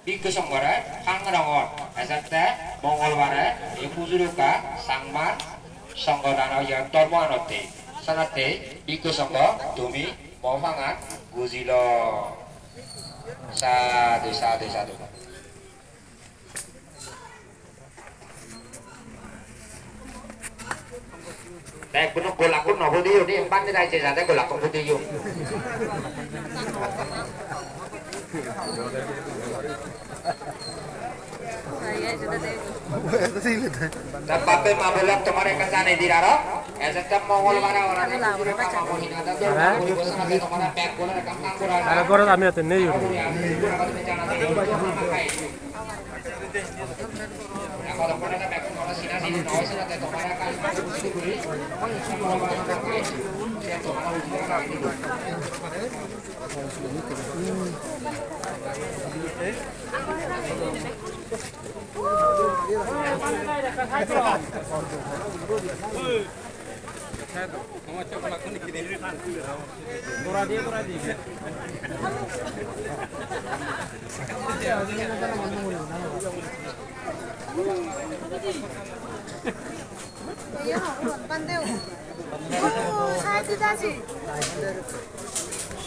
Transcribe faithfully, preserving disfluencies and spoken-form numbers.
বিজ্ঞ সংঘরে সাংরঙর এসাতে মঙ্গলবারে এই পুজুরুকা সাংমান সংঘ দানা ধর্মানতে সানাতে বিজ্ঞ সংঘ তুমি মহাঙ্গান গুজিল সাধু সাধু সাধু Đây cũng cô lạc cũng nó vô đi đi em bắt cái đây ra đây cô lạc cũng vô đi dùng. Dan pape mabelam tomare kasane diraro. Esa tam mongol bara orang ini sudah kama ko hinada do. Ko bosan age tomara pack kora kam kam kora. Ara kora ami ate nei. Kalau pada tak pakai kalau sini sini naik sini ada tomara kan itu beri. Kalau pada tak pakai dia tomara ujian lagi itu. Iya, pandai. Oh, saya tidak sih.